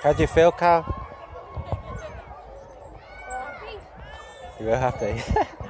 How do you feel, Carl? You were happy?